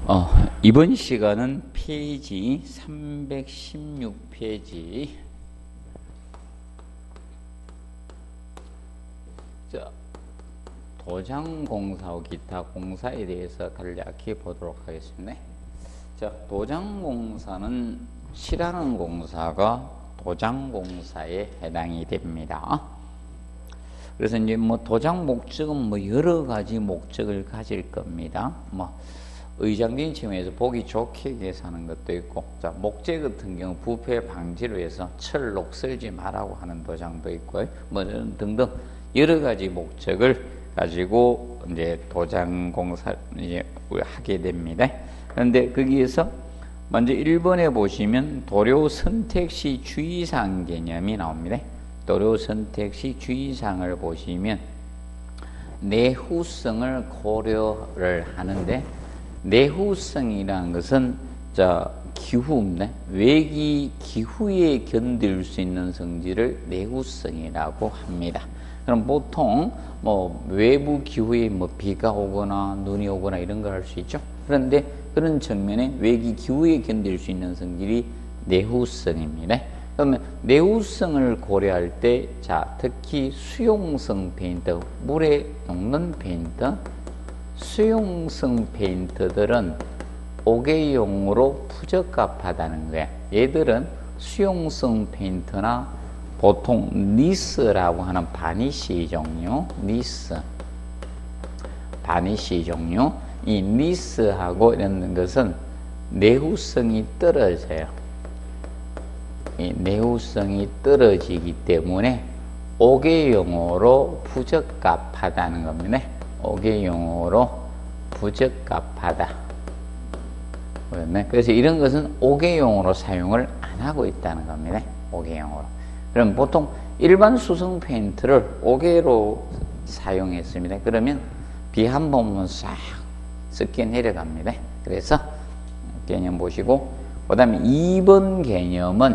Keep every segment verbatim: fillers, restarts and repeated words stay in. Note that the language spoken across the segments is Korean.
어, 이번 시간은 페이지 삼백십육 페이지. 자, 도장공사와 기타 공사에 대해서 간략히 보도록 하겠습니다. 자, 도장공사는 칠하는 공사가 도장공사에 해당이 됩니다. 그래서 이제 뭐 도장 목적은 뭐 여러 가지 목적을 가질 겁니다. 뭐 의장진 측면에서 보기 좋게 계산하는 것도 있고, 자, 목재 같은 경우 부패 방지를 위해서 철 녹 쓸지 말라고 하는 도장도 있고요. 뭐 등등 여러 가지 목적을 가지고 이제 도장 공사를 이제 하게 됩니다. 그런데 거기에서 먼저 일 번에 보시면 도료 선택 시 주의사항 개념이 나옵니다. 도료 선택 시 주의사항을 보시면 내후성을 고려를 하는데, 내후성이라는 것은 자 기후입니다. 외기 기후에 견딜 수 있는 성질을 내후성이라고 합니다. 그럼 보통 뭐 외부 기후에 뭐 비가 오거나 눈이 오거나 이런 걸 할 수 있죠. 그런데 그런 측면에 외기 기후에 견딜 수 있는 성질이 내후성입니다. 그러면 내후성을 고려할 때, 자, 특히 수용성 페인트, 물에 녹는 페인트, 수용성 페인트들은 오개용으로 부적합하다는 거야. 얘들은 수용성 페인트나 보통 니스라고 하는 바니쉬 종류, 니스, 바니쉬 종류, 이 니스하고 이런 것은 내후성이 떨어져요. 이 내후성이 떨어지기 때문에 오개용으로 부적합하다는 겁니다. 오개용으로 부적합하다. 그래서 이런 것은 오개용으로 사용을 안 하고 있다는 겁니다. 오개용으로. 그럼 보통 일반 수성 페인트를 오개로 사용했습니다. 그러면 비 한 번 오면 싹 섞여 내려갑니다. 그래서 개념 보시고, 그 다음에 이 번 개념은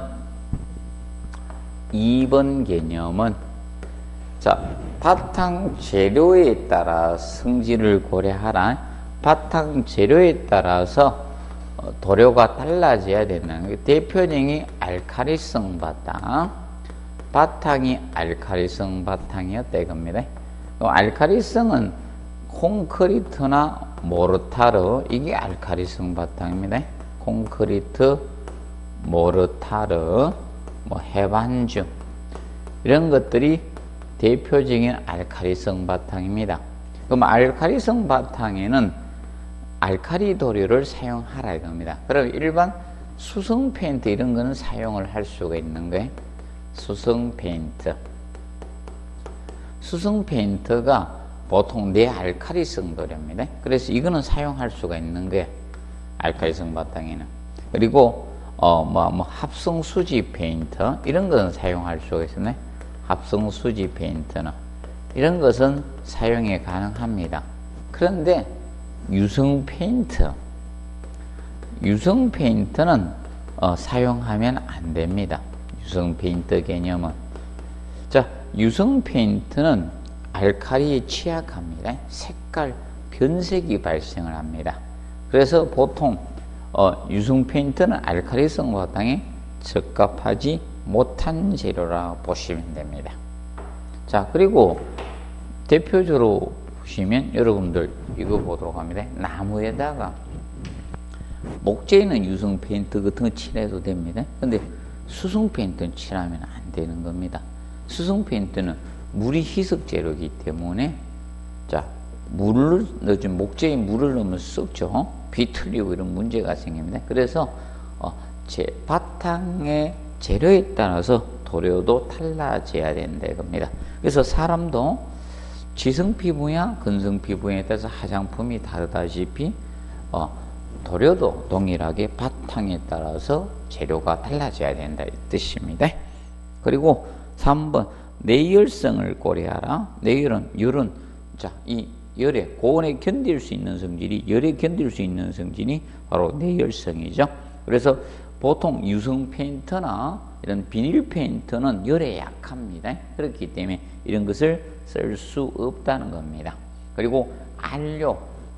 이 번 개념은 자, 바탕 재료에 따라 성질을 고려하라. 바탕 재료에 따라서 도료가 달라져야 된다는 거예요. 대표적인 알카리성 바탕, 바탕이 알카리성 바탕이었다 이겁니다. 알카리성은 콘크리트나 모르타르, 이게 알카리성 바탕입니다. 콘크리트, 모르타르, 뭐 해반주, 이런 것들이 대표적인 알카리성 바탕입니다. 그럼 알카리성 바탕에는 알카리 도료를 사용하라 이겁니다. 그럼 일반 수성 페인트 이런 거는 사용을 할 수가 있는 거예요. 수성 페인트. 수성 페인트가 보통 내알카리성 도료입니다. 그래서 이거는 사용할 수가 있는 거예요. 알카리성 바탕에는. 그리고 어, 뭐, 뭐 합성 수지 페인트 이런 것은 사용할 수가 있네. 합성 수지 페인트는 이런 것은 사용이 가능합니다. 그런데 유성 페인트, 유성 페인트는 어, 사용하면 안 됩니다. 유성 페인트 개념은, 자, 유성 페인트는 알카리에 취약합니다. 색깔 변색이 발생을 합니다. 그래서 보통 어, 유성 페인트는 알카리성 바탕에 적합하지 못한 재료라 보시면 됩니다. 자, 그리고 대표적으로 보시면 여러분들 이거 보도록 합니다. 나무에다가 목재에는 유성 페인트 같은 거 칠해도 됩니다. 근데 수성 페인트는 칠하면 안 되는 겁니다. 수성 페인트는 물이 희석 재료이기 때문에, 자, 물을 넣으면 목재에 물을 넣으면 썩죠. 비틀리고 이런 문제가 생깁니다. 그래서 어, 제 바탕의 재료에 따라서 도료도 달라져야 된다 이겁니다. 그래서 사람도 지성 피부냐 근성 피부에 따라서 화장품이 다르다시피 어, 도료도 동일하게 바탕에 따라서 재료가 달라져야 된다 이 뜻입니다. 그리고 삼 번 내열성을 고려하라. 내열은 열은, 자, 이 열에 고온에 견딜 수 있는 성질이, 열에 견딜 수 있는 성질이 바로 내열성이죠. 그래서 보통 유성 페인트나 이런 비닐 페인트는 열에 약합니다. 그렇기 때문에 이런 것을 쓸 수 없다는 겁니다. 그리고 안료,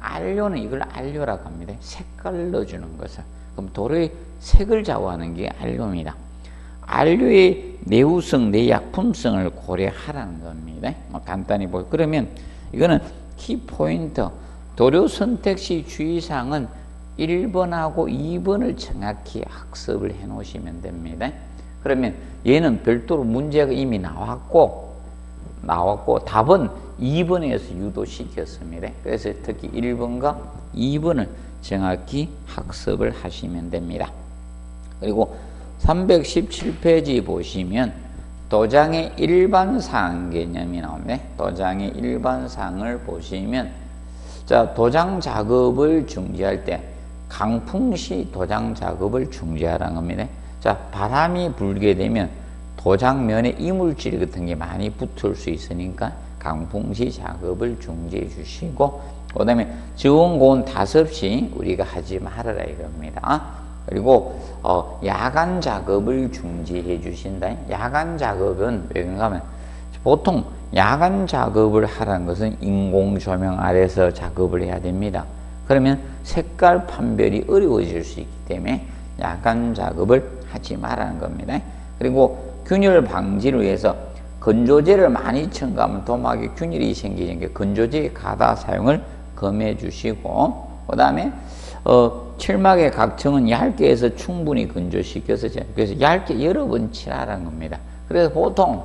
안료는 이걸 안료라고 합니다. 색깔을 넣어주는 것을. 그럼 도로의 색을 좌우하는 게 안료입니다. 안료의 내우성, 내약품성을 고려하라는 겁니다. 뭐 간단히 보여. 그러면 이거는 키포인트. 도료 선택 시 주의사항은 일 번하고 이 번을 정확히 학습을 해 놓으시면 됩니다. 그러면 얘는 별도로 문제가 이미 나왔고, 나왔고, 답은 이 번에서 유도시켰습니다. 그래서 특히 일 번과 이 번을 정확히 학습을 하시면 됩니다. 그리고 삼백십칠 페이지 보시면 도장의 일반사항 개념이 나오네. 도장의 일반사항을 보시면, 자, 도장 작업을 중지할 때 강풍 시 도장 작업을 중지하라는 겁니다. 자, 바람이 불게 되면 도장면에 이물질 같은 게 많이 붙을 수 있으니까 강풍 시 작업을 중지해 주시고, 그 다음에 저온 고온 다섯 시 우리가 하지 말아라 이겁니다. 그리고 어, 야간 작업을 중지해 주신다. 야간 작업은 왜 그런가 하면 보통 야간 작업을 하라는 것은 인공 조명 아래서 작업을 해야 됩니다. 그러면 색깔 판별이 어려워질 수 있기 때문에 야간 작업을 하지 말라는 겁니다. 그리고 균열 방지를 위해서 건조제를 많이 첨가하면 도막에 균열이 생기니까 건조제의 가다 사용을 금해 주시고, 그 다음에 어, 칠막의 각층은 얇게 해서 충분히 건조시켜서, 그래서 얇게 여러 번 칠하라는 겁니다. 그래서 보통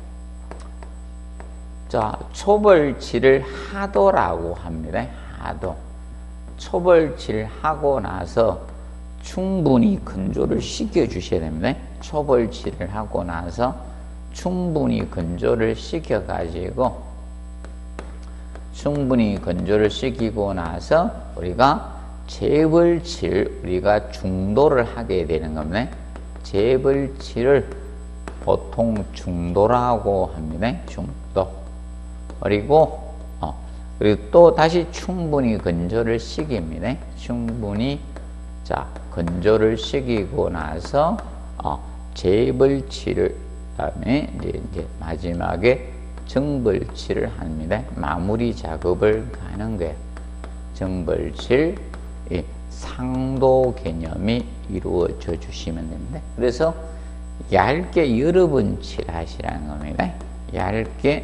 자, 초벌칠을 하도라고 합니다. 하도. 초벌칠을 하고 나서 충분히 건조를 시켜 주셔야 됩니다. 초벌칠을 하고 나서 충분히 건조를 시켜 가지고 충분히 건조를 시키고 나서 우리가 재벌칠, 우리가 중도를 하게 되는 겁니다. 재벌칠을 보통 중도라고 합니다. 중도. 그리고 어, 그리고 또 다시 충분히 건조를 시킵니다. 충분히 자 건조를 시키고 나서 어, 재벌칠을 다음에 이제, 이제 마지막에 정벌칠을 합니다. 마무리 작업을 하는 거예요. 정벌칠, 예, 상도 개념이 이루어져 주시면 됩니다. 그래서 얇게 여러 번 칠하시라는 겁니다. 얇게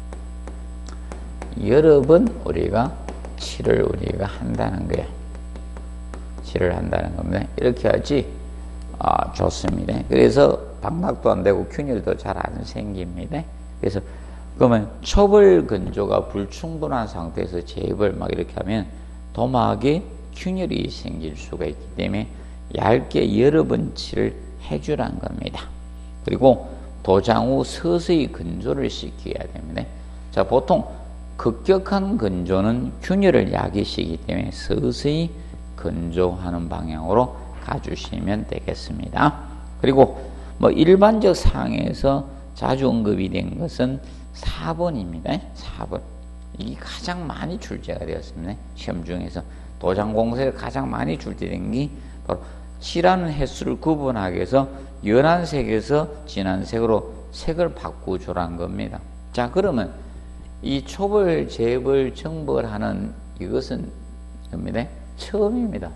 여러 번 우리가 칠을 우리가 한다는 거예요. 칠을 한다는 겁니다. 이렇게 하지 아, 좋습니다. 그래서 방막도 안 되고 균열도 잘 안 생깁니다. 그래서 그러면 초벌 건조가 불충분한 상태에서 재벌 막 이렇게 하면 도막에 균열이 생길 수가 있기 때문에 얇게 여러 번 칠을 해주란 겁니다. 그리고 도장 후 서서히 건조를 시켜야 됩니다. 자, 보통 급격한 건조는 균열을 야기시키기 때문에 서서히 건조하는 방향으로 가주시면 되겠습니다. 그리고 뭐 일반적 사항에서 자주 언급이 된 것은 사 번입니다. 사 번. 이게 가장 많이 출제가 되었습니다. 시험 중에서 도장 공세를 가장 많이 출제된 게 바로 칠하는 횟수를 구분하기 위해서 연한 색에서 진한 색으로 색을 바꾸주란 겁니다. 자, 그러면 이 초벌, 재벌, 정벌하는 이것은 겁니다. 처음입니다.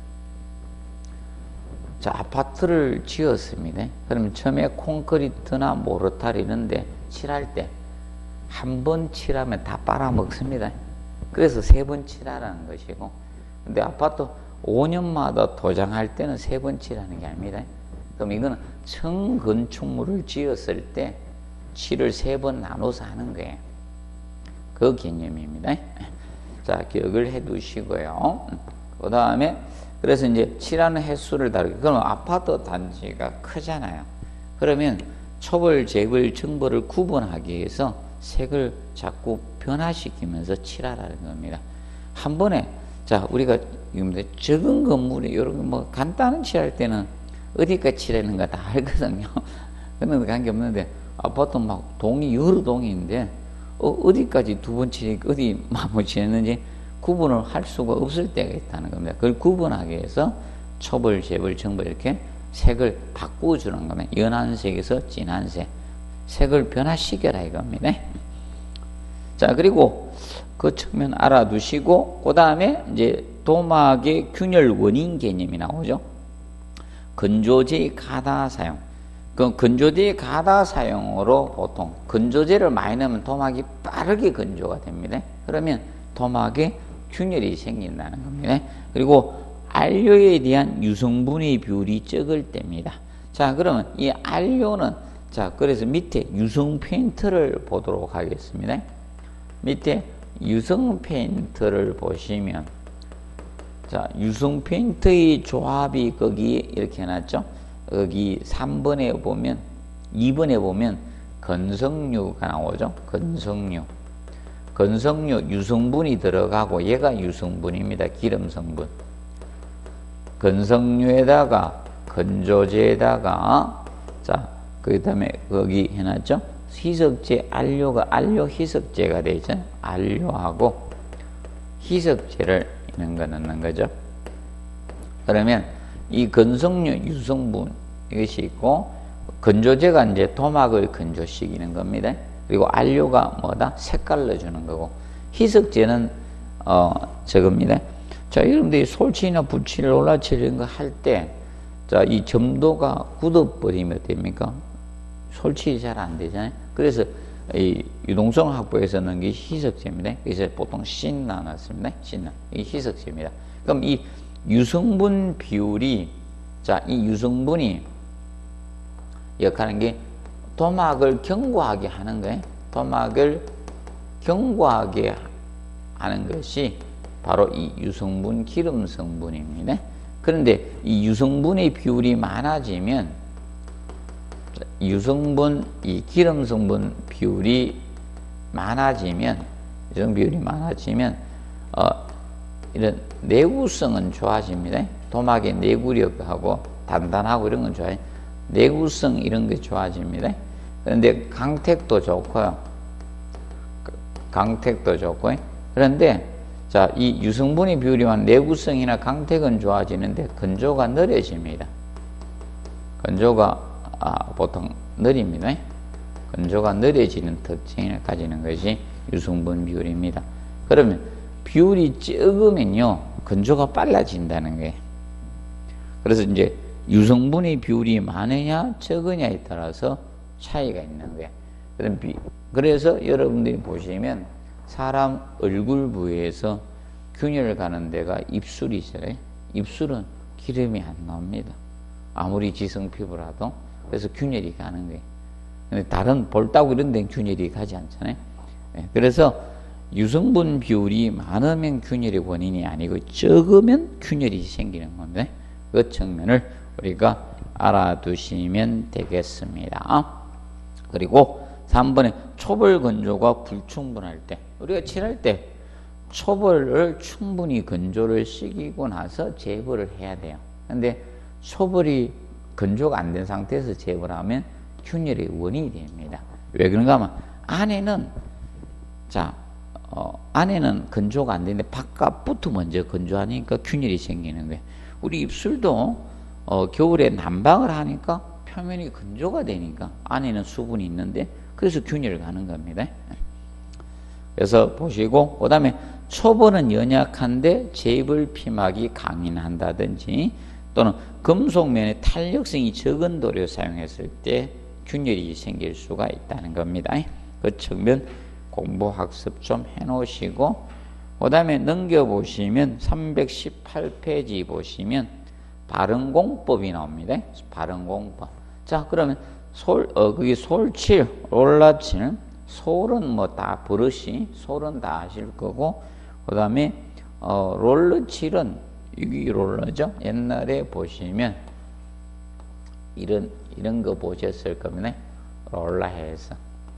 자, 아파트를 지었습니다. 그러면 처음에 콘크리트나 모르타르 이런데 칠할 때 한 번 칠하면 다 빨아먹습니다. 그래서 세 번 칠하라는 것이고, 근데 아파트 오 년마다 도장할 때는 세 번 칠하는 게 아닙니다. 그럼 이거는 청건축물을 지었을 때 칠을 세 번 나눠서 하는 거예요. 그 개념입니다. 자, 기억을 해 두시고요. 그 다음에 그래서 이제 칠하는 횟수를 다르게, 그러면 아파트 단지가 크잖아요. 그러면 초벌, 재벌, 정벌을 구분하기 위해서 색을 자꾸 변화시키면서 칠하라는 겁니다. 한 번에, 자, 우리가 적은 건물이 이런 뭐 간단한 칠할 때는 어디까지 칠하는 거 다 알거든요. 그런 거 관계없는데 아파트 막 동이 여러 동인데 어, 어디까지 두 번 칠니까 어디 마무리 칠했는지 구분을 할 수가 없을 때가 있다는 겁니다. 그걸 구분하기 위해서 초벌, 재벌, 정벌 이렇게 색을 바꾸어주는 겁니다. 연한 색에서 진한 색, 색을 변화시켜라 이겁니다. 자, 그리고 그 측면 알아두시고, 그 다음에 이제 도막의 균열 원인 개념이 나오죠. 건조제의 가다 사용. 그 건조제의 가다 사용으로 보통 건조제를 많이 넣으면 도막이 빠르게 건조가 됩니다. 그러면 도막에 균열이 생긴다는 겁니다. 그리고 안료에 대한 유성분의 비율이 적을 때입니다. 자, 그러면 이 안료는, 자, 그래서 밑에 유성 페인트를 보도록 하겠습니다. 밑에 유성 페인트를 보시면, 자, 유성 페인트의 조합이 거기 이렇게 해놨죠. 여기 삼 번에 보면, 이 번에 보면 건성류가 나오죠. 건성류. 건성류 유성분이 들어가고, 얘가 유성분입니다. 기름 성분. 건성류에다가 건조제에다가, 자, 그 다음에 거기 해놨죠. 희석제, 안료가 안료 희석제가 되죠. 안료하고 희석제를 이런 거 넣는 거죠. 그러면 이 건성류 유성분 이것이 있고, 건조제가 이제 토막을 건조시키는 겁니다. 그리고 안료가 뭐다? 색깔로 주는 거고, 희석제는 어 저겁니다. 자, 여러분들이 솔칠이나 붓칠, 롤라칠 이런 거 할 때, 자, 이 점도가 굳어버리면 됩니까? 솔칠이 잘 안 되잖아요. 그래서 이 유동성 학부에서 넣은 게 희석제입니다. 그래서 보통 신 나눴습니다. 신, 이 희석제입니다. 그럼 이 유성분 비율이, 자, 이 유성분이 역하는 게 도막을 견고하게 하는 거예요. 도막을 견고하게 하는 것이 바로 이 유성분, 기름 성분입니다. 그런데 이 유성분의 비율이 많아지면, 유성분, 이 기름 성분 비율이 많아지면, 유성 비율이 많아지면, 어, 이런 내구성은 좋아집니다. 도막의 내구력하고 단단하고 이런 건 좋아요. 내구성 이런 게 좋아집니다. 그런데 강택도 좋고요. 강택도 좋고요. 그런데 자, 이 유성분의 비율이만 내구성이나 강택은 좋아지는데 건조가 느려집니다. 건조가 아, 보통 느립니다. 건조가 느려지는 특징을 가지는 것이 유성분 비율입니다. 그러면 비율이 적으면요, 건조가 빨라진다는 거예요. 그래서 이제 유성분의 비율이 많으냐 적으냐에 따라서 차이가 있는 거예요. 그래서 여러분들이 보시면 사람 얼굴 부위에서 균열 가는 데가 입술이잖아요. 입술은 기름이 안 나옵니다. 아무리 지성 피부라도. 그래서 균열이 가는 거예요. 근데 다른 볼따구 이런 데는 균열이 가지 않잖아요. 그래서 유성분 비율이 많으면 균열의 원인이 아니고 적으면 균열이 생기는 겁니다. 그 측면을 우리가 알아두시면 되겠습니다. 그리고 삼 번에 초벌 건조가 불충분할 때, 우리가 칠할 때 초벌을 충분히 건조를 시키고 나서 제거를 해야 돼요. 근데 초벌이 건조가 안 된 상태에서 제거를 하면 균열의 원인이 됩니다. 왜 그런가 하면 안에는, 자, 어, 안에는 건조가 안 되는데 바깥부터 먼저 건조하니까 균열이 생기는 거예요. 우리 입술도 어, 겨울에 난방을 하니까 표면이 건조가 되니까 안에는 수분이 있는데 그래서 균열을 가는 겁니다. 그래서 보시고, 그 다음에 초벌은 연약한데 재입을 피막이 강인한다든지, 또는 금속면에 탄력성이 적은 도료 사용했을 때 균열이 생길 수가 있다는 겁니다. 그 측면 공부 학습 좀 해놓으시고, 그 다음에 넘겨보시면 삼백십팔 페이지 보시면 발음공법이 나옵니다. 발음공법. 자, 그러면 솔, 어, 그게 솔칠, 롤라칠, 솔은 뭐 다 버릇이, 솔은 다 아실 거고, 그 다음에, 어, 롤러칠은, 이게 롤러죠? 옛날에 보시면, 이런, 이런 거 보셨을 겁니다. 롤라 해서.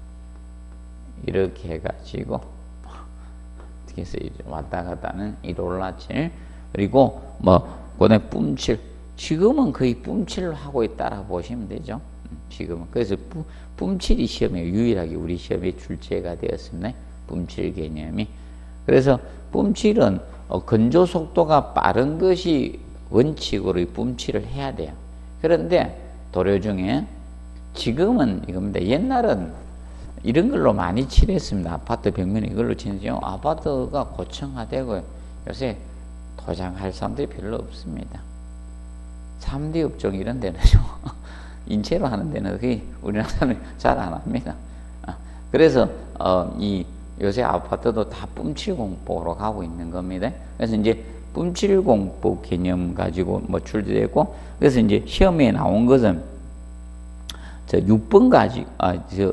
이렇게 해가지고, 어떻게 해서 왔다 갔다 하는 이 롤라칠, 그리고 뭐, 그 다음에 뿜칠. 지금은 거의 뿜칠을 하고 있다라고 보시면 되죠. 지금은. 그래서 뿜칠이 시험에 유일하게 우리 시험에 출제가 되었습니다. 뿜칠 개념이. 그래서 뿜칠은 어, 건조 속도가 빠른 것이 원칙으로 뿜칠을 해야 돼요. 그런데 도료 중에 지금은 이겁니다. 옛날은 이런 걸로 많이 칠했습니다. 아파트 벽면에 이걸로 치는지요. 아파트가 고층화되고 요새 도장할 사람들이 별로 없습니다. 삼 디 업종 이런 데는 인체로 하는 데는 거의 우리나라는 잘 안 합니다. 그래서 어, 이 요새 아파트도 다 뿜칠공법으로 가고 있는 겁니다. 그래서 이제 뿜칠공법 개념 가지고 뭐 출제되고, 그래서 이제 시험에 나온 것은 저 육 번 가지고 아 저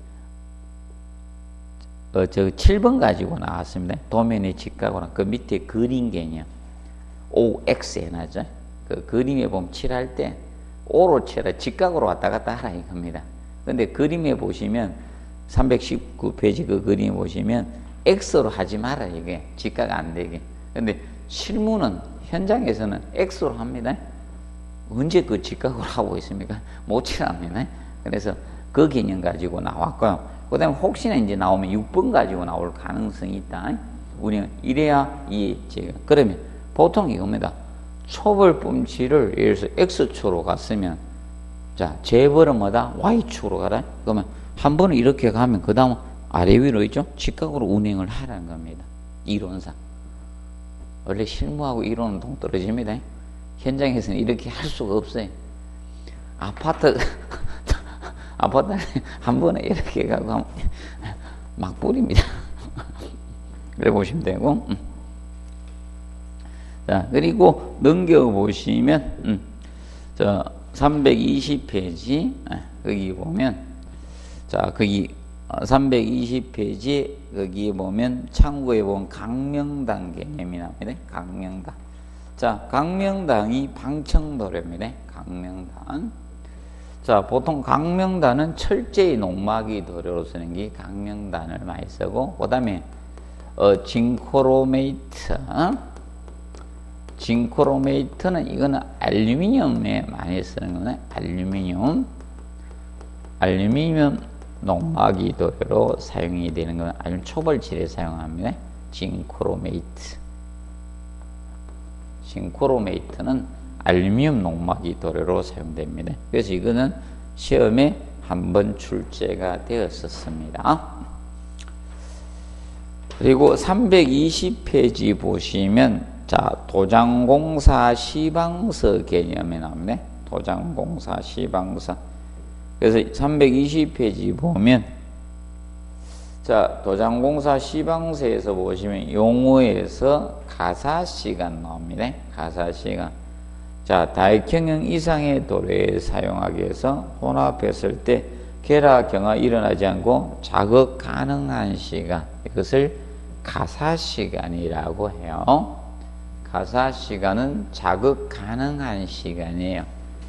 어, 저 칠 번 가지고 나왔습니다. 도면의 직각으로 그 밑에 그림 개념 오 엑스 해놨죠. 그 그림에 보면 칠할 때 O로 칠하 직각으로 왔다 갔다 하라 이겁니다. 근데 그림에 보시면 삼백십구 페이지 그 그림에 보시면 X로 하지 마라 이게 직각 안 되게. 근데 실무는 현장에서는 X로 합니다. 언제 그 직각으로 하고 있습니까? 못 칠합니다. 그래서 그 개념 가지고 나왔고요. 그 다음에 혹시나 이제 나오면 육 번 가지고 나올 가능성이 있다. 우리는 이래야 이해했지. 그러면 보통 이겁니다. 초벌 뿜칠을 예를 들어서 X축으로 갔으면, 자, 재벌은 뭐다? Y축으로 가라? 그러면 한 번은 이렇게 가면 그 다음 아래 위로 있죠? 직각으로 운행을 하라는 겁니다. 이론상. 원래 실무하고 이론은 동떨어집니다. 현장에서는 이렇게 할 수가 없어요. 아파트, 아파트 한 번에 이렇게 가고 하면 막 뿌립니다. 그래 보시면 되고. 자, 그리고 넘겨보시면, 음, 저, 삼백이십 페이지, 거기 보면, 자, 거기, 삼백이십 페이지, 거기에 보면, 창구에 보면 강명당 개념이 나옵니다. 강명당. 자, 강명당이 방청도래입니다. 강명당. 자, 보통 강명단은 철제의 농막이 도료로 쓰는 게 강명단을 많이 쓰고, 그 다음에, 어, 징크로메이트, 어? 징크로메이트는 이거는 알루미늄에 많이 쓰는 거네. 알루미늄. 알루미늄 농막이 도료로 사용이 되는 건 알루미늄 초벌질에 사용합니다. 징크로메이트. 징크로메이트는 알루미늄 농막이 도료로 사용됩니다. 그래서 이거는 시험에 한번 출제가 되었었습니다. 그리고 삼백이십 페이지 보시면, 자, 도장공사 시방서 개념이 나옵니다. 도장공사 시방서. 그래서 삼백이십 페이지 보면, 자, 도장공사 시방서에서 보시면 용어에서 가사시간 나옵니다. 가사시간. 자, 다액형형 이상의 도료에 사용하기 위해서 혼합했을 때 결합 경화 일어나지 않고 작업 가능한 시간, 이것을 가사시간이라고 해요. 가사시간은 작업 가능한 시간이에요.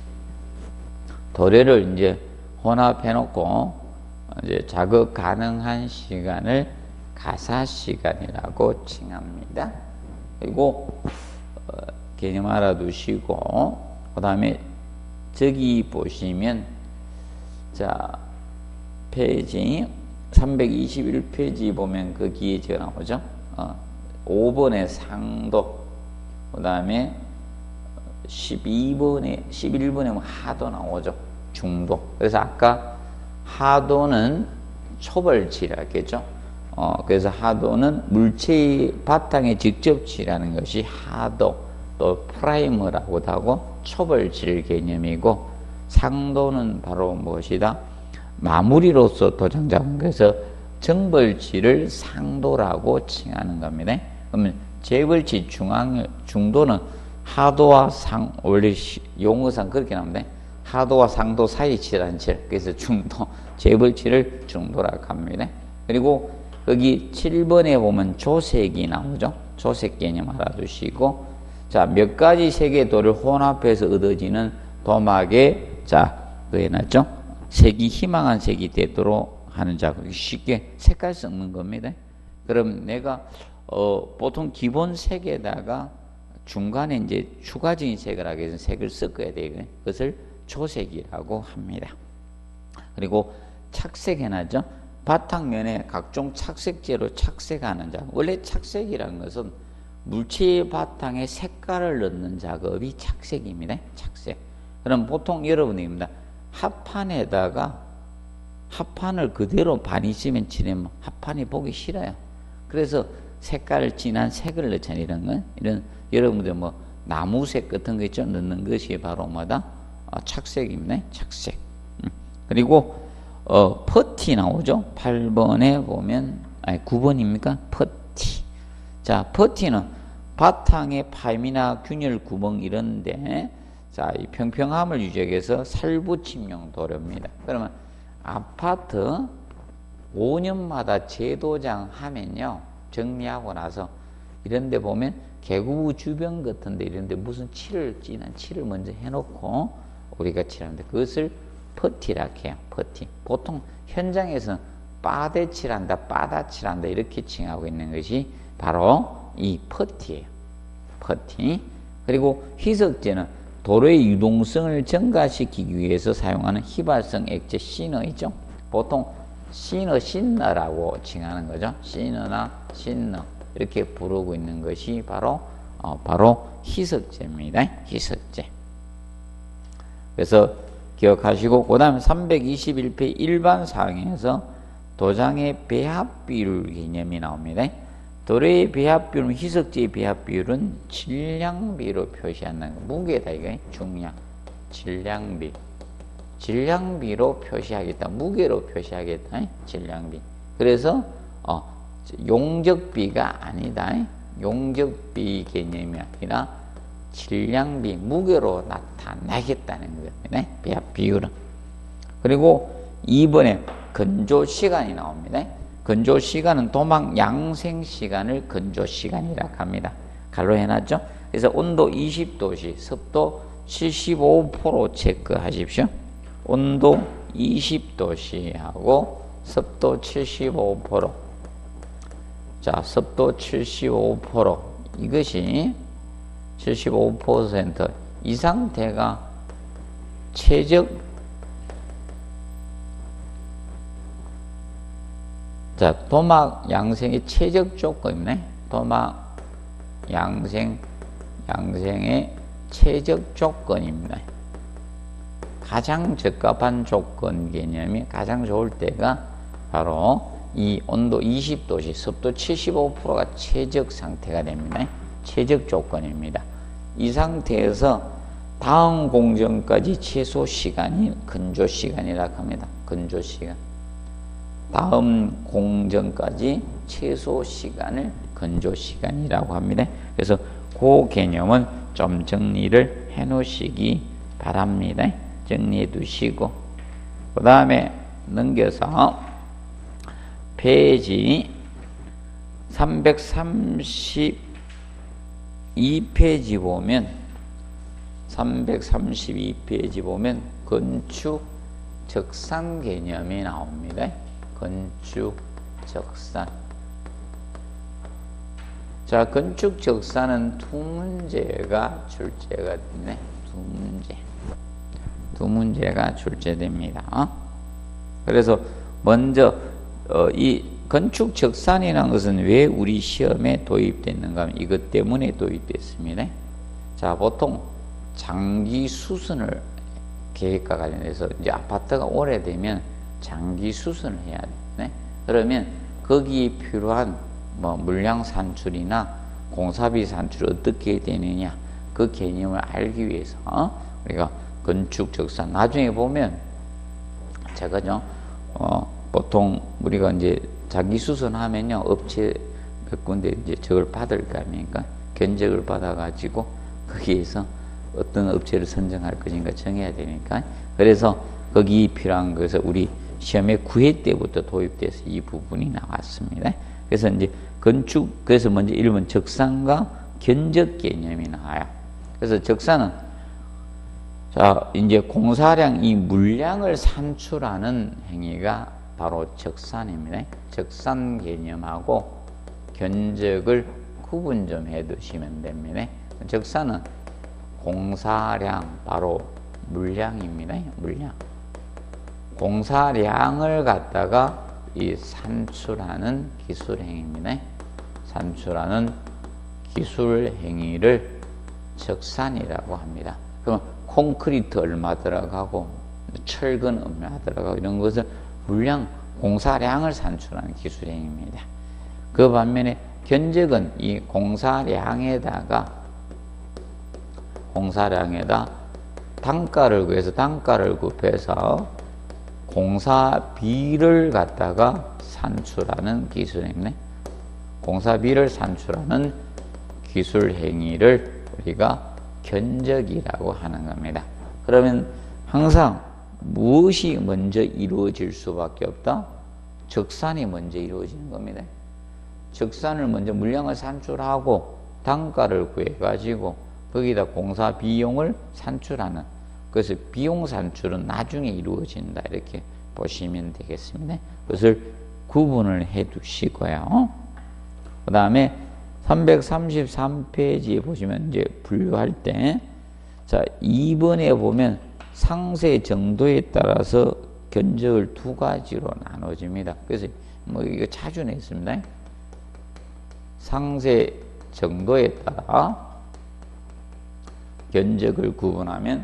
도료를 이제 혼합해 놓고 이제 작업 가능한 시간을 가사시간이라고 칭합니다. 그리고 어, 개념 알아두시고, 그 다음에 저기 보시면, 자, 페이지 삼백이십일 페이지 보면 거기에 제가 나오죠. 어, 오 번의 상도, 그 다음에 십이 번에, 십일 번에 하도 나오죠. 중도. 그래서 아까 하도는 초벌칠하겠죠. 어, 그래서 하도는 물체의 바탕에 직접 칠하는 것이 하도, 또 프라이머라고도 하고 초벌칠 개념이고, 상도는 바로 무엇이다? 마무리로서 도장 잡은, 그래서 정벌칠을 상도라고 칭하는 겁니다. 그러면 재벌칠 중앙, 중도는 하도와 상, 원래 용어상 그렇게 나옵니다. 하도와 상도 사이 칠한 칠, 그래서 중도, 재벌칠을 중도라고 합니다. 그리고 거기 칠 번에 보면 조색이 나오죠. 조색 개념 알아두시고, 자, 몇 가지 색의 도를 혼합해서 얻어지는 도막에, 자, 그 해놨죠? 색이 희망한 색이 되도록 하는 작업. 쉽게 색깔 섞는 겁니다. 그럼 내가, 어, 보통 기본 색에다가 중간에 이제 추가적인 색을 하기 위해서 색을 섞어야 되거든요. 그것을 조색이라고 합니다. 그리고 착색 해놨죠? 바탕면에 각종 착색제로 착색하는 작업. 원래 착색이라는 것은 물체의 바탕에 색깔을 넣는 작업이 착색입니다. 착색. 그럼 보통 여러분입니다. 합판에다가 합판을 그대로 반 있으면 칠하면 합판이 보기 싫어요. 그래서 색깔을 진한 색을 넣잖아요. 이런 건 이런 여러분들 뭐 나무색 같은 거 있죠. 넣는 것이 바로 뭐다? 어, 착색입니다. 착색. 음. 그리고 어, 퍼티 나오죠. 팔 번에 보면 아니 구 번입니까? 퍼티. 자, 퍼티는 바탕에 파임이나 균열 구멍 이런데 자, 이 평평함을 유지하기 위해서 살붙임용 도료입니다. 그러면 아파트 오 년마다 재도장 하면요. 정리하고 나서 이런 데 보면 개구 주변 같은 데 이런 데 무슨 칠을 진한 칠을 먼저 해놓고 우리가 칠하는데 그것을 퍼티라고 해요. 퍼티. 보통 현장에서는 빠대 칠한다, 빠다 칠한다 이렇게 칭하고 있는 것이 바로 이 퍼티예요. 퍼티. 그리고 희석제는 도로의 유동성을 증가시키기 위해서 사용하는 휘발성 액체 시너 있죠. 보통 시너, 신너라고 칭하는 거죠. 시너나 신너 이렇게 부르고 있는 것이 바로 어, 바로 희석제입니다. 희석제. 그래서 기억하시고 그 다음에 삼백이십일 페이지 일반 사항에서 도장의 배합 비율 개념이 나옵니다. 도료의 배합 비율은 희석제의 배합 비율은 질량비로 표시한다는 거. 무게다 이거 중량. 질량비. 질량비로 표시하겠다. 무게로 표시하겠다. 질량비. 그래서 어, 용적비가 아니다. 용적비 개념이 아니라 질량비, 무게로 나타나겠다는 겁니다. 배합 비율은. 그리고 이 번에 건조 시간이 나옵니다. 건조 시간은 도막 양생 시간을 건조 시간이라고 합니다. 갈로 해놨죠? 그래서 온도 이십 도씨, 습도 칠십오 퍼센트 체크하십시오. 온도 이십 도씨 하고 습도 칠십오 퍼센트. 자, 습도 칠십오 퍼센트. 이것이 칠십오 퍼센트. 이 상태가 최적, 자, 도막 양생의 최적 조건이네. 도막 양생, 양생의 최적 조건입니다. 가장 적합한 조건 개념이 가장 좋을 때가 바로 이 온도 이십 도씨, 습도 칠십오 퍼센트가 최적 상태가 됩니다. 최적 조건입니다. 이 상태에서 다음 공정까지 최소 시간이 건조 시간이라고 합니다. 건조 시간. 다음 공정까지 최소 시간을 건조 시간이라고 합니다. 그래서 그 개념은 좀 정리를 해 놓으시기 바랍니다. 정리해 두시고 그 다음에 넘겨서 페이지 삼백삼십이 페이지 보면 삼백삼십이 페이지 보면 건축 적산 개념이 나옵니다. 건축 적산. 자, 건축 적산은 두 문제가 출제가 되네. 두 문제. 두 문제가 출제됩니다. 어? 그래서 먼저 어, 이 건축 적산이라는 것은 왜 우리 시험에 도입됐는가 하면 이것 때문에 도입됐습니다. 자, 보통 장기 수선을 계획과 관련해서 이제 아파트가 오래되면 장기 수선을 해야 돼. 그러면 거기에 필요한 뭐 물량 산출이나 공사비 산출이 어떻게 되느냐 그 개념을 알기 위해서 어? 우리가 건축 적산 나중에 보면 제가죠 어, 보통 우리가 이제 장기 수선하면요 업체 몇 군데 이제 저걸 받을 거 아닙니까? 견적을 받아가지고 거기에서 어떤 업체를 선정할 것인가 정해야 되니까 그래서 거기 필요한 것을 우리 시험에 구 회 때부터 도입돼서 이 부분이 나왔습니다. 그래서 이제 건축, 그래서 먼저 일 번 적산과 견적 개념이 나와요. 그래서 적산은, 자, 이제 공사량, 이 물량을 산출하는 행위가 바로 적산입니다. 적산 개념하고 견적을 구분 좀 해 두시면 됩니다. 적산은 공사량, 바로 물량입니다. 물량. 공사량을 갖다가 이 산출하는 기술행위입니다. 산출하는 기술행위를 적산이라고 합니다. 그럼 콘크리트 얼마 들어가고 철근 얼마 들어가고 이런 것을 물량, 공사량을 산출하는 기술행위입니다. 그 반면에 견적은 이 공사량에다가 공사량에다 단가를 구해서 단가를 곱해서 공사비를 갖다가 산출하는 기술행위네. 공사비를 산출하는 기술행위를 우리가 견적이라고 하는 겁니다. 그러면 항상 무엇이 먼저 이루어질 수밖에 없다? 적산이 먼저 이루어지는 겁니다. 적산을 먼저 물량을 산출하고 단가를 구해가지고 거기다 공사 비용을 산출하는, 그래서 비용 산출은 나중에 이루어진다 이렇게 보시면 되겠습니다. 그것을 구분을 해 두시고요. 그 다음에 삼백삼십삼 페이지에 보시면 이제 분류할 때, 자, 이 번에 보면 상세 정도에 따라서 견적을 두 가지로 나눠집니다. 그래서 뭐 이거 자주 냈습니다. 상세 정도에 따라 견적을 구분하면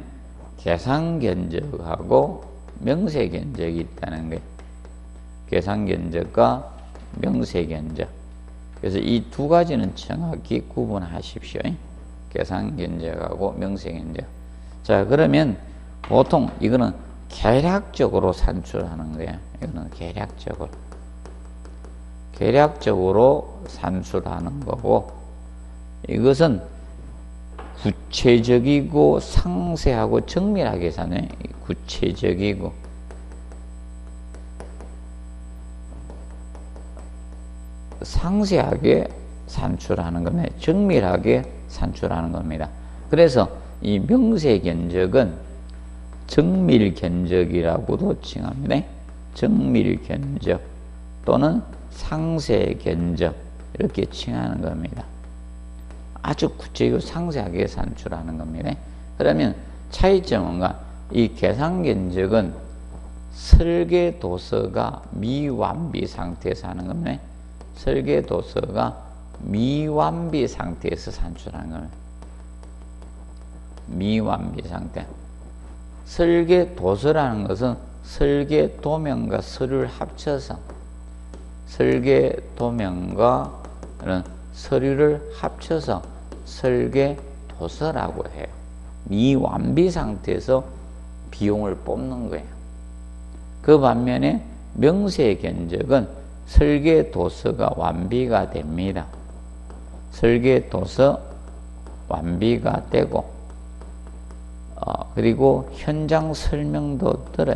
계산견적하고 명세견적이 있다는 거예요. 계산견적과 명세견적. 그래서 이 두 가지는 정확히 구분하십시오. 계산견적하고 명세견적. 자, 그러면 보통 이거는 계략적으로 산출하는 거예요. 이거는 계략적으로. 계략적으로 산출하는 거고, 이것은 구체적이고 상세하고 정밀하게 사네. 구체적이고 상세하게 산출하는 겁니다. 정밀하게 산출하는 겁니다. 그래서 이 명세견적은 정밀견적이라고도 칭합니다. 정밀견적 또는 상세견적 이렇게 칭하는 겁니다. 아주 구체적이고 상세하게 산출하는 겁니다. 그러면 차이점은 뭔가? 이 계산견적은 설계도서가 미완비 상태에서 하는 겁니다. 설계도서가 미완비 상태에서 산출하는 겁니다. 미완비 상태. 설계도서라는 것은 설계도면과 서류를 합쳐서 설계도면과 서류를 합쳐서 설계도서라고 해요. 미완비 상태에서 비용을 뽑는 거예요. 그 반면에 명세견적은 설계도서가 완비가 됩니다. 설계도서 완비가 되고 어, 그리고 현장 설명도 들어요.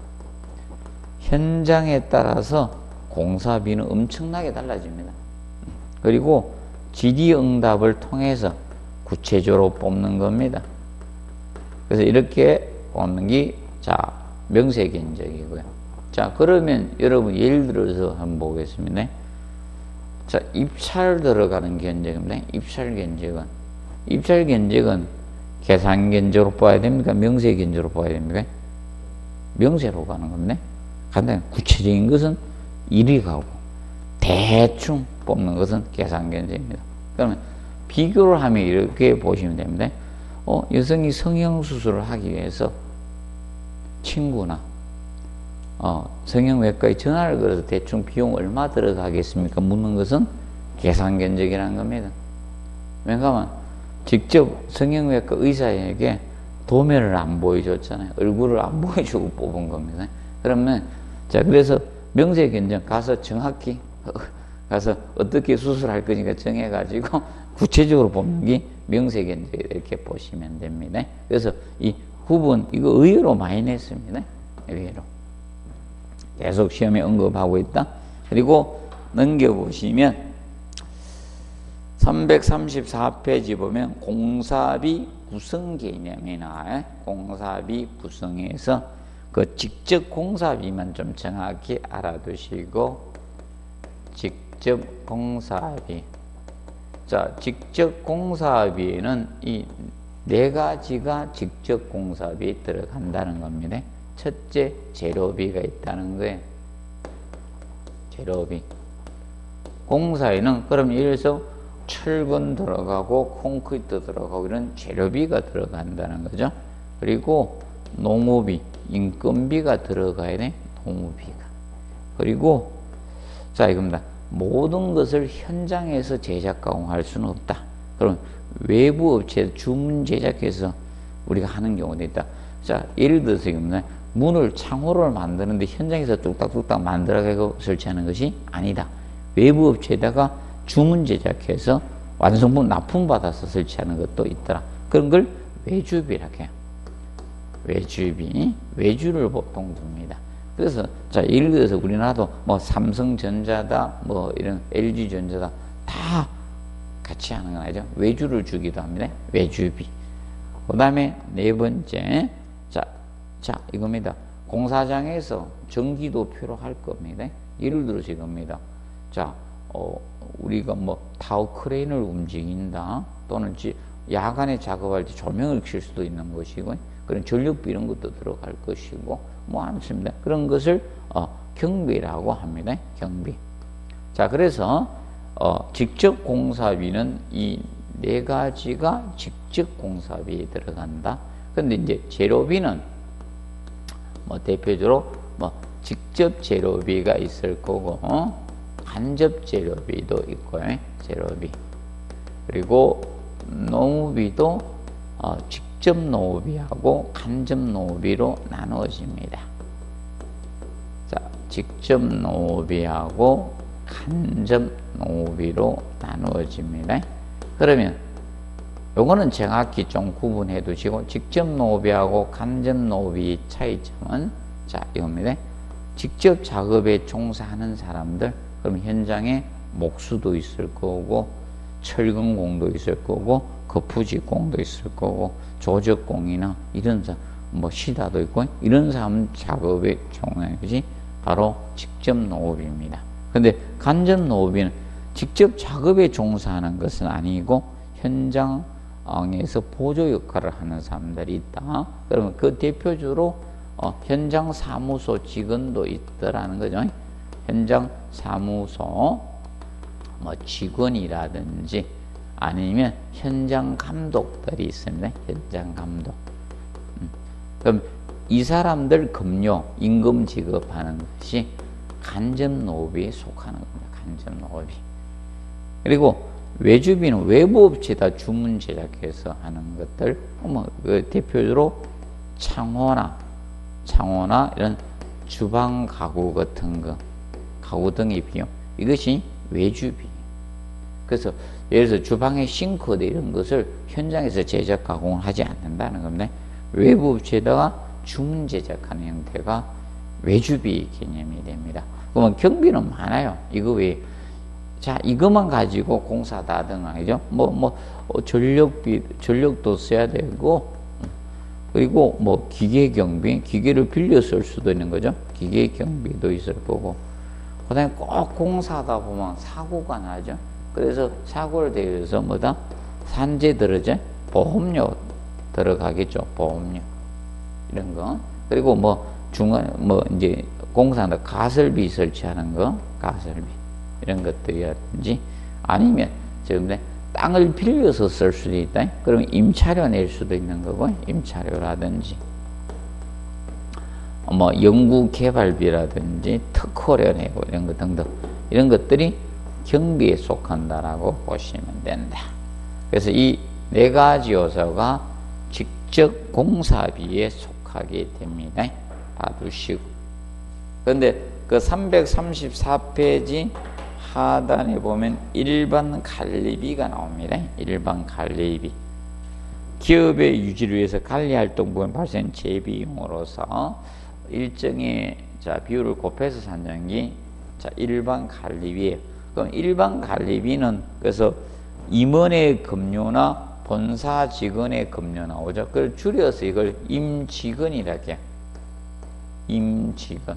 현장에 따라서 공사비는 엄청나게 달라집니다. 그리고 질의응답을 통해서 구체적으로 뽑는 겁니다. 그래서 이렇게 뽑는 게 자, 명세견적이고요. 자, 그러면 여러분 예를 들어서 한번 보겠습니다. 자, 입찰 들어가는 견적입니다. 입찰 견적은 입찰 견적은 계산견적으로 봐야 됩니까? 명세견적으로 봐야 됩니까? 명세로 가는 겁니다. 간단히 구체적인 것은 이리 가고 대충 뽑는 것은 계산견적입니다. 그러면 비교를 하면 이렇게 보시면 됩니다. 어, 여성이 성형수술을 하기 위해서 친구나 어, 성형외과에 전화를 걸어서 대충 비용 얼마 들어가겠습니까? 묻는 것은 계산견적이라는 겁니다. 왜냐하면 직접 성형외과 의사에게 도면을 안 보여줬잖아요. 얼굴을 안 보여주고 뽑은 겁니다. 그러면 자, 그래서 명세견적 가서 정확히 가서 어떻게 수술할 거니까 정해가지고 구체적으로 뽑는 게 명세견적 이렇게 보시면 됩니다. 그래서 이 구분 이거 의외로 많이 냈습니다. 의외로 계속 시험에 언급하고 있다. 그리고 넘겨보시면 삼백삼십사 페이지 보면 공사비 구성 개념이 나와요. 공사비 구성에서 그 직접 공사비만 좀 정확히 알아두시고, 직접 공사비. 자, 직접 공사비에는 이 네 가지가 직접 공사비에 들어간다는 겁니다. 첫째, 재료비가 있다는 거예요. 재료비. 공사에는 그럼 예를 들어서 철근 들어가고 콘크리트 들어가고 이런 재료비가 들어간다는 거죠. 그리고 농우비, 인건비가 들어가야 돼. 농우비가. 그리고 자 이겁니다. 모든 것을 현장에서 제작 가공할 수는 없다. 그럼 외부 업체 주문 제작해서 우리가 하는 경우도 있다. 자 예를 들어서 이겁니다. 문을 창호를 만드는데 현장에서 뚝딱뚝딱 만들어가고 설치하는 것이 아니다. 외부 업체에다가 주문 제작해서 완성품 납품받아서 설치하는 것도 있더라. 그런 걸 외주비라고 해요. 외주비, 외주를 보통 둡니다. 그래서 자 예를 들어서 우리나라도 뭐 삼성전자다, 뭐 이런 엘지전자다 다 같이 하는 건 아니죠. 외주를 주기도 합니다. 외주비. 그 다음에 네 번째, 자, 자 이겁니다. 공사장에서 전기도 필요할 겁니다. 예를 들어서 이겁니다. 자, 어, 우리가 뭐 타워 크레인을 움직인다, 또는 야간에 작업할 때 조명을 킬 수도 있는 것이고, 그런 전력비 이런 것도 들어갈 것이고, 뭐 않습니다. 그런 것을 어, 경비라고 합니다. 경비. 자, 그래서 어, 직접 공사비는 이 네 가지가 직접 공사비에 들어간다. 근데 이제 재료비는 뭐 대표적으로 뭐 직접 재료비가 있을 거고, 어? 간접 재료비도 있고요. 재료비. 그리고 노무비도 어, 직접 노무비하고 간접 노무비로 나누어집니다. 자, 직접 노무비하고 간접 노무비로 나누어집니다. 그러면 요거는 정확히 좀 구분해 두시고, 직접 노무비하고 간접 노무비의 차이점은 자 이겁니다. 직접 작업에 종사하는 사람들, 그럼 현장에 목수도 있을 거고, 철근공도 있을 거고, 거푸집공도 있을 거고, 조적공이나 이런 사, 뭐 시다도 있고, 이런 사람 작업에 종사하는 것이 바로 직접 노업입니다. 근데 간접 노업은 직접 작업에 종사하는 것은 아니고 현장에서 보조 역할을 하는 사람들이 있다. 그러면 그 대표적으로 어, 현장 사무소 직원도 있더라는 거죠. 현장 사무소 뭐 직원이라든지 아니면 현장 감독들이 있습니다. 현장 감독. 음. 그럼 이 사람들 급료, 임금 지급하는 것이 간접 노업에 속하는 겁니다. 간접 노업이. 그리고 외주비는 외부 업체에다 주문 제작해서 하는 것들, 뭐 그 대표적으로 창호나 창호나 이런 주방 가구 같은 거, 가구 등의 비용, 이것이 외주비. 그래서 예를 들어서 주방의 싱크대 이런 것을 현장에서 제작 가공을 하지 않는다는 겁니다. 외부 업체에다가 주문 제작하는 형태가 외주비 개념이 됩니다. 그러면 경비는 많아요. 이거 왜? 자, 이것만 가지고 공사 다 등하죠. 뭐, 뭐, 전력비, 전력도 써야 되고, 그리고 뭐, 기계 경비, 기계를 빌려 쓸 수도 있는 거죠. 기계 경비도 있을 거고. 그 다음에 꼭 공사하다 보면 사고가 나죠. 그래서 사고를 대비해서 뭐다? 산재 들어죠. 보험료 들어가겠죠. 보험료. 이런 거. 그리고 뭐, 중간, 뭐, 이제, 공사한다. 가설비 설치하는 거, 가설비. 이런 것들이라든지, 아니면, 지금, 땅을 빌려서 쓸 수도 있다. 그러면 임차료 낼 수도 있는 거고, 임차료라든지, 뭐, 연구개발비라든지, 특허료 내고, 이런 것 등등. 이런 것들이 경비에 속한다라고 보시면 된다. 그래서 이 네 가지 요소가 직접 공사비에 속하게 됩니다. 봐두시고. 그런데 그 삼백삼십사 페이지 하단에 보면 일반 관리비가 나옵니다. 일반 관리비. 기업의 유지를 위해서 관리활동 부분 발생 재비용으로서 일정의 자 비율을 곱해서 산정한 게 자 일반 관리비예요. 그럼 일반 관리비는 그래서 임원의 급료나 본사 직원의 급료 나오죠. 그걸 줄여서 이걸 임직원이라고 해요. 임직원.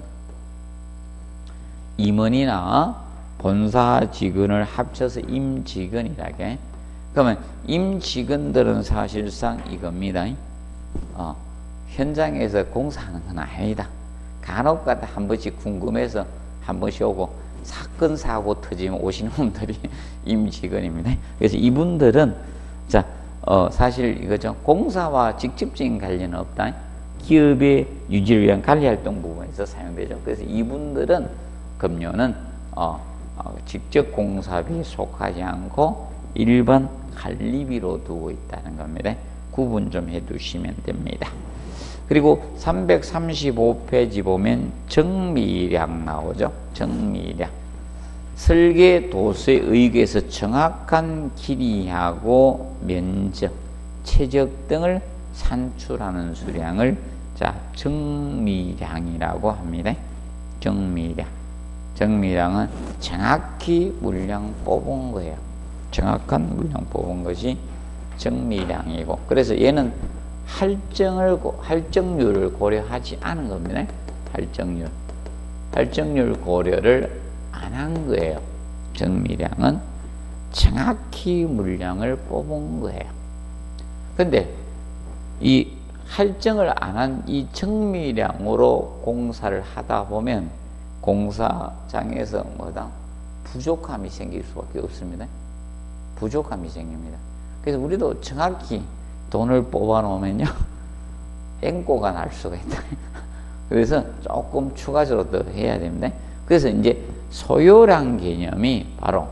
임원이나 본사 직원을 합쳐서 임직원이라고 해. 그러면 임직원들은 사실상 이겁니다. 어, 현장에서 공사하는 건 아니다. 간혹가다 한 번씩 궁금해서 한 번씩 오고 사건 사고 터지면 오시는 분들이 임직원입니다. 그래서 이분들은 자 어, 사실 이거죠. 공사와 직접적인 관련은 없다. 기업의 유지를 위한 관리활동 부분에서 사용되죠. 그래서 이분들은 급료는 어, 어, 직접 공사비에 속하지 않고 일반 관리비로 두고 있다는 겁니다. 구분 좀 해두시면 됩니다. 그리고 삼백삼십오 페이지 보면 정미량 나오죠. 정미량. 설계 도서에 의거해서 정확한 길이하고 면적, 최적 등을 산출하는 수량을 자 정미량이라고 합니다. 정미량. 정미량은 정확히 물량 뽑은 거예요. 정확한 물량 뽑은 것이 정미량이고, 그래서 얘는 할증을 할증률을 고려하지 않은 겁니다. 할증률. 할증률 고려를 안 한 거예요. 정미량은 정확히 물량을 뽑은 거예요. 근데 이 할증을 안 한 이 정미량으로 공사를 하다 보면 공사장에서 뭐다 부족함이 생길 수밖에 없습니다. 부족함이 생깁니다. 그래서 우리도 정확히 돈을 뽑아 놓으면요 앵꼬가 날 수가 있다. 그래서 조금 추가적으로 더 해야 됩니다. 그래서 이제 소요량 개념이 바로,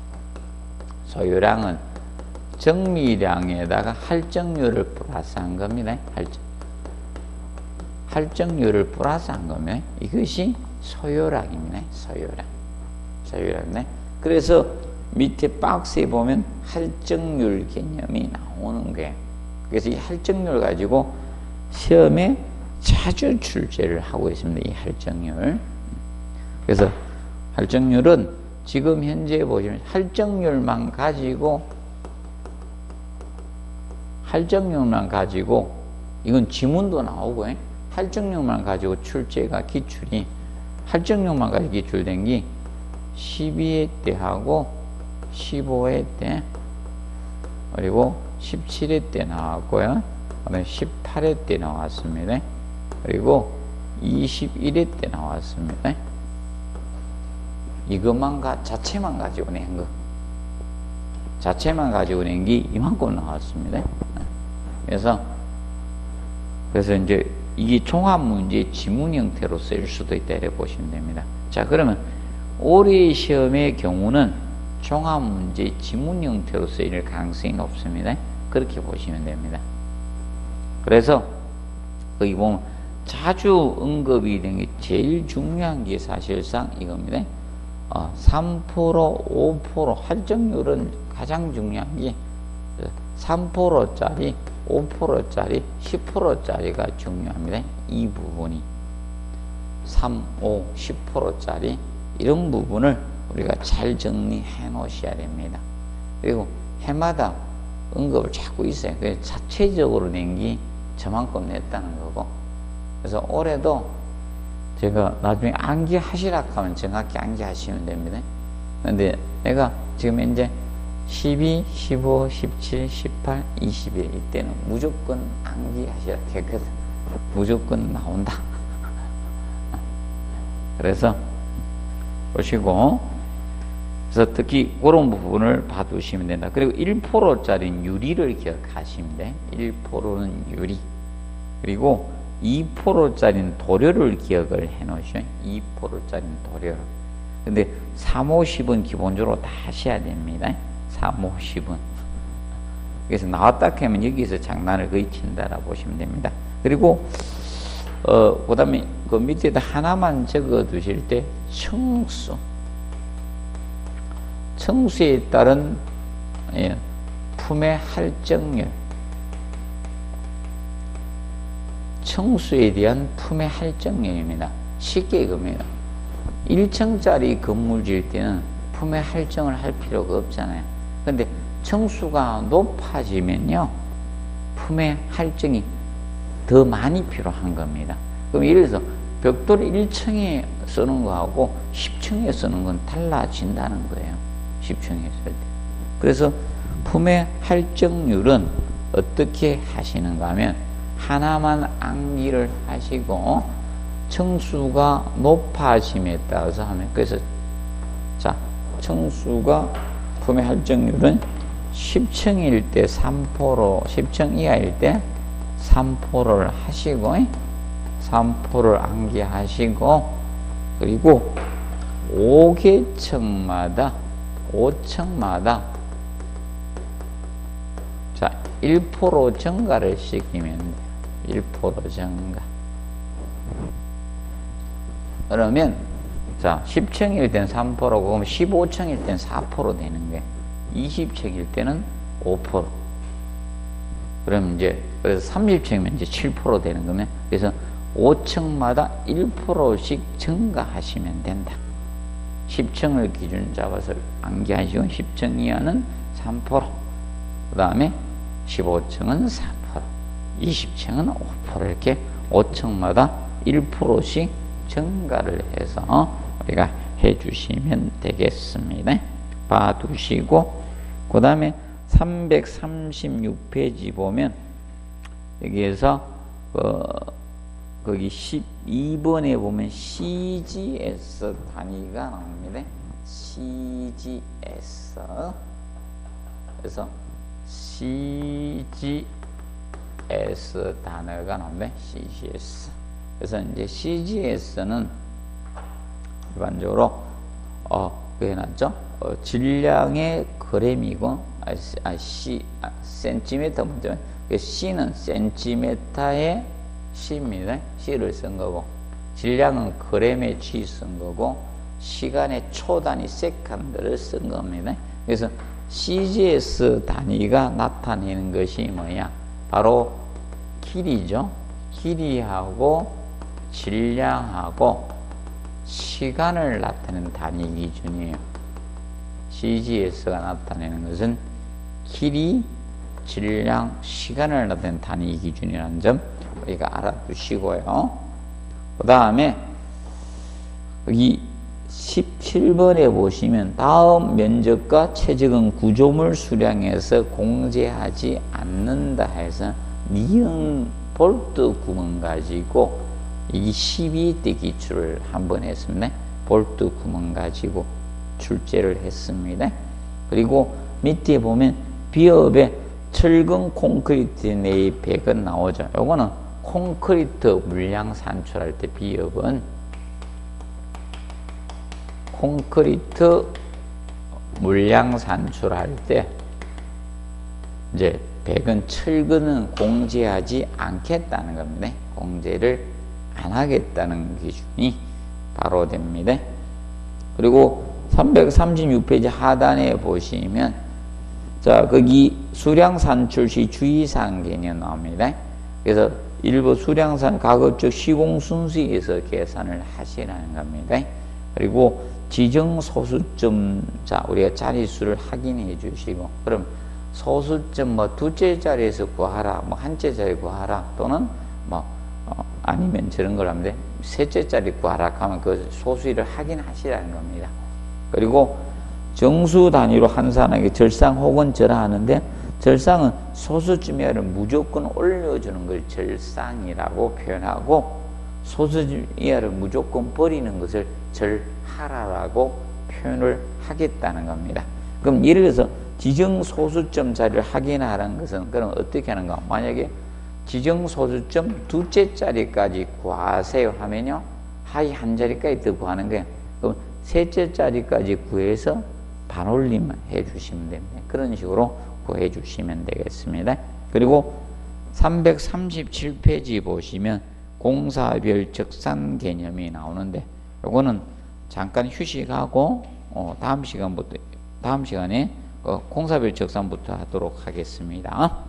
소요량은 정미량에다가 할증률을 플러스한 겁니다. 할증. 할증률을 플러스한 겁니다. 이것이 소요량입니다. 소요량. 소요량입니다. 그래서 밑에 박스에 보면 할증률 개념이 나오는 거예요. 그래서 이 할증률 가지고 시험에 자주 출제를 하고 있습니다. 이 할증률. 그래서 할증률은 지금 현재 보시면 할증률만 가지고 할증률만 가지고 이건 지문도 나오고 할증률만 가지고 출제가 기출이 할증률만 가지고 기출된 게 십이 회 때 하고 십오 회 때 그리고 십칠 회 때 나왔고요. 그다음에 십팔 회 때 나왔습니다. 그리고 이십일 회 때 나왔습니다. 이것만 가, 자체만 가지고 낸 거. 자체만 가지고 낸 게 이만큼 나왔습니다. 그래서, 그래서 이제 이게 종합 문제 지문 형태로 쓰일 수도 있다. 이렇게 보시면 됩니다. 자, 그러면 올해 시험의 경우는 종합 문제 지문 형태로 쓰일 가능성이 높습니다. 그렇게 보시면 됩니다. 그래서 거기 보면 자주 언급이 된 게 제일 중요한 게 사실상 이겁니다. 어, 삼 퍼센트, 오 퍼센트 할증률은 가장 중요한 게 삼 퍼센트짜리, 오 퍼센트짜리, 십 퍼센트짜리가 중요합니다. 이 부분이 삼, 오, 십 퍼센트짜리 이런 부분을 우리가 잘 정리해 놓으셔야 됩니다. 그리고 해마다 언급을 자꾸 있어요. 그래서 자체적으로 낸 게 저만큼 냈다는 거고. 그래서 올해도 제가 나중에 암기하시라 하면 정확히 암기하시면 됩니다. 근데 내가 지금 이제 십이, 십오, 십칠, 십팔, 이십일 이때는 무조건 암기하시라 했거든. 무조건 나온다. 그래서 보시고, 그래서 특히 그런 부분을 봐두시면 된다. 그리고 일 퍼센트짜리 유리를 기억하시면 돼. 일 퍼센트는 유리. 그리고 이 퍼센트짜리는 도료를 기억을 해 놓으셔. 이 퍼센트짜리는 도료를. 근데 삼, 오, 십은 기본적으로 다 하셔야 됩니다. 삼, 오, 십은. 그래서 나왔다 하면 여기서 장난을 거의 친다라 보시면 됩니다. 그리고 어, 그 다음에 그 밑에다 하나만 적어 두실 때 청수. 청수에 따른 예, 품의 할증률. 청수에 대한 품의 할증률입니다. 쉽게 이겁니다. 일 층짜리 건물 지을 때는 품의 할증을 할 필요가 없잖아요. 근데 청수가 높아지면요, 품의 할증이 더 많이 필요한 겁니다. 그럼 예를 들어서 벽돌 일 층에 쓰는 거하고 십 층에 쓰는 건 달라진다는 거예요. 십 층에 쓸 때. 그래서 품의 할증률은 어떻게 하시는가 하면 하나만 암기를 하시고 청수가 높아짐에 따라서 하면, 그래서 자, 청수가 품의 할증률은 십 층일 때 삼 퍼센트, 십 층 이하일 때 삼 퍼센트를 하시고 삼 퍼센트를 암기하시고, 그리고 오 개 층마다 오 층마다 자 일 퍼센트 증가를 시키면 돼요. 일 퍼센트 증가. 그러면 자 십 층일 때는 삼 퍼센트고 그럼 십오 층일 때는 사 퍼센트 되는 게 이십 층일 때는 오 퍼센트. 그럼 이제 그래서 삼십 층이면 이제 칠 퍼센트 되는 거면 그래서 오 층마다 일 퍼센트씩 증가하시면 된다. 십 층을 기준 잡아서 암기하시고 십 층 이하는 삼 퍼센트, 그 다음에 십오 층은 사 퍼센트, 이십 층은 오 퍼센트 이렇게 오 층마다 일 퍼센트씩 증가를 해서 우리가 해주시면 되겠습니다. 봐두시고 그 다음에 삼백삼십육 페이지 보면 여기에서 어, 거기 십이 번에 보면 씨지에스 단위가 나옵니다. 씨지에스. 그래서 씨지에스 단어가 나옵니다. 씨지에스. 그래서 이제 씨지에스는 일반적으로 어, 그 해놨죠? 어, 질량의 그램이고, 아, 아, 시, 아, 센티미터 먼저. C는 센티미터의 C입니다. C를 쓴 거고, 질량은 그램의 G 쓴 거고, 시간의 초 단위 세컨드를 쓴 겁니다. 그래서 씨지에스 단위가 나타내는 것이 뭐야? 바로 길이죠. 길이하고 질량하고 시간을 나타내는 단위 기준이에요. 씨지에스가 나타내는 것은 길이, 질량, 시간을 나타내는 단위 기준이라는 점 우리가 알아두시고요. 그 다음에 여기 십칠 번에 보시면 다음 면적과 최적은 구조물 수량에서 공제하지 않는다 해서 니은 볼트 구멍 가지고 이 십이 대 기출을 한번 했습니다. 볼트 구멍 가지고 출제를 했습니다. 그리고 밑에 보면 비업에 철근 콘크리트 내의 백은 나오죠. 요거는 콘크리트 물량 산출할 때 비업은 콘크리트 물량 산출할 때 이제 백은 철근은 공제하지 않겠다는 겁니다. 공제를 안 하겠다는 기준이 바로 됩니다. 그리고 삼백삼십육 페이지 하단에 보시면 자 거기 수량산출 시 주의사항 개념 나옵니다. 그래서 일부 수량산 가급적 시공순수에서 계산을 하시라는 겁니다. 그리고 지정 소수점 자 우리가 자릿수를 확인해 주시고 그럼 소수점 뭐 두째 자리에서 구하라 뭐 한째 자리 구하라 또는 뭐 어, 아니면 저런 걸 하면 돼 셋째 자리 구하라 하면 그 소수를 확인하시라는 겁니다. 그리고 정수 단위로 환산하기 절상 혹은 절하하는데 절상은 소수점 이하를 무조건 올려주는 걸 절상이라고 표현하고 소수점 이하를 무조건 버리는 것을 절하라라고 표현을 하겠다는 겁니다. 그럼 예를 들어서 지정 소수점 자리를 확인하라는 것은 그럼 어떻게 하는가? 만약에 지정 소수점 두째 자리까지 구하세요 하면요 하위 한 자리까지 더 구하는 거예요. 그럼 셋째 자리까지 구해서 반올림 해 주시면 됩니다. 그런 식으로 구해 주시면 되겠습니다. 그리고 삼백삼십칠 페이지 보시면 공사별 적산 개념이 나오는데 요거는 잠깐 휴식하고 어, 다음 시간부터 다음 시간에 어, 공사별 적산부터 하도록 하겠습니다.